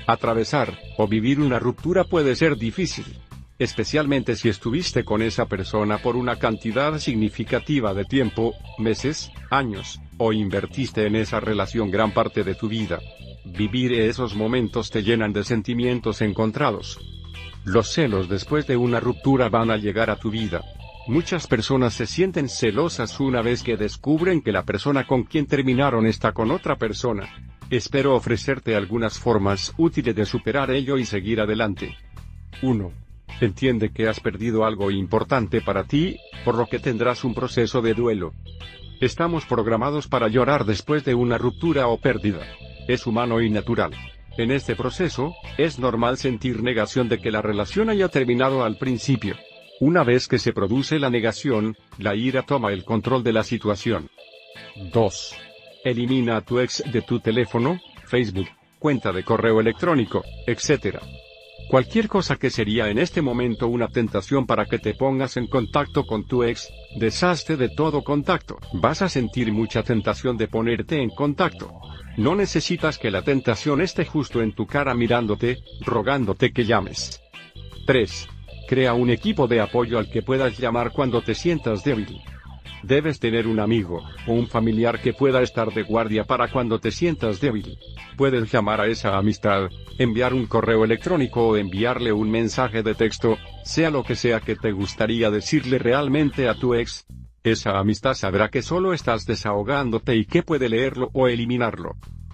Atravesar, o vivir una ruptura puede ser difícil. Especialmente si estuviste con esa persona por una cantidad significativa de tiempo, meses, años, o invertiste en esa relación gran parte de tu vida. Vivir esos momentos te llenan de sentimientos encontrados. Los celos después de una ruptura van a llegar a tu vida. Muchas personas se sienten celosas una vez que descubren que la persona con quien terminaron está con otra persona. Espero ofrecerte algunas formas útiles de superar ello y seguir adelante. 1. Entiende que has perdido algo importante para ti, por lo que tendrás un proceso de duelo. Estamos programados para llorar después de una ruptura o pérdida. Es humano y natural. En este proceso, es normal sentir negación de que la relación haya terminado al principio. Una vez que se produce la negación, la ira toma el control de la situación. 2. Elimina a tu ex de tu teléfono, Facebook, cuenta de correo electrónico, etc. Cualquier cosa que sería en este momento una tentación para que te pongas en contacto con tu ex, deshazte de todo contacto. Vas a sentir mucha tentación de ponerte en contacto. No necesitas que la tentación esté justo en tu cara mirándote, rogándote que llames. 3. Crea un equipo de apoyo al que puedas llamar cuando te sientas débil. Debes tener un amigo, o un familiar que pueda estar de guardia para cuando te sientas débil. Puedes llamar a esa amistad, enviar un correo electrónico o enviarle un mensaje de texto, sea lo que sea que te gustaría decirle realmente a tu ex. Esa amistad sabrá que solo estás desahogándote y que puede leerlo o eliminarlo.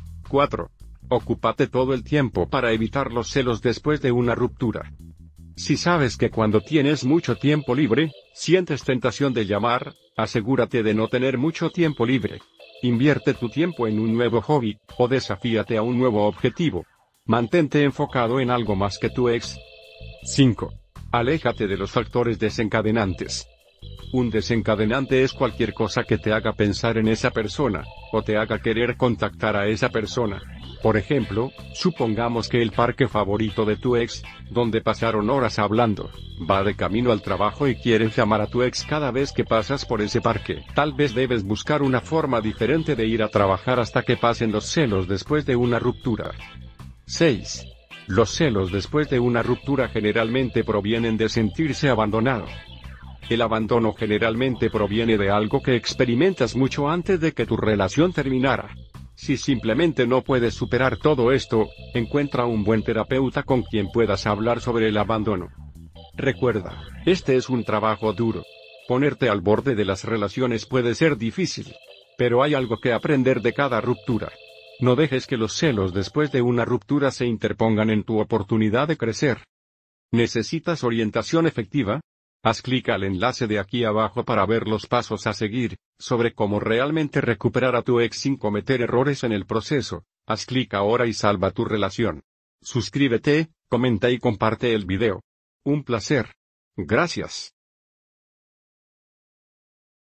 4. Ocúpate todo el tiempo para evitar los celos después de una ruptura. Si sabes que cuando tienes mucho tiempo libre, sientes tentación de llamar, asegúrate de no tener mucho tiempo libre. Invierte tu tiempo en un nuevo hobby, o desafíate a un nuevo objetivo. Mantente enfocado en algo más que tu ex. 5. Aléjate de los factores desencadenantes. Un desencadenante es cualquier cosa que te haga pensar en esa persona, o te haga querer contactar a esa persona. Por ejemplo, supongamos que el parque favorito de tu ex, donde pasaron horas hablando, va de camino al trabajo y quieres llamar a tu ex cada vez que pasas por ese parque. Tal vez debes buscar una forma diferente de ir a trabajar hasta que pasen los celos después de una ruptura. 6. Los celos después de una ruptura generalmente provienen de sentirse abandonado. El abandono generalmente proviene de algo que experimentas mucho antes de que tu relación terminara. Si simplemente no puedes superar todo esto, encuentra un buen terapeuta con quien puedas hablar sobre el abandono. Recuerda, este es un trabajo duro. Ponerte al borde de las relaciones puede ser difícil. Pero hay algo que aprender de cada ruptura. No dejes que los celos después de una ruptura se interpongan en tu oportunidad de crecer. ¿Necesitas orientación efectiva? Haz clic al enlace de aquí abajo para ver los pasos a seguir, sobre cómo realmente recuperar a tu ex sin cometer errores en el proceso. Haz clic ahora y salva tu relación. Suscríbete, comenta y comparte el video. Un placer. Gracias.